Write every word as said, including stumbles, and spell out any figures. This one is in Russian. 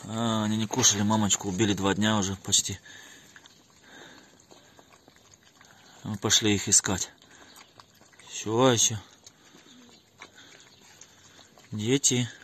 А, они не кушали мамочку, убили два дня уже почти. Мы пошли их искать. Еще, еще. Дети.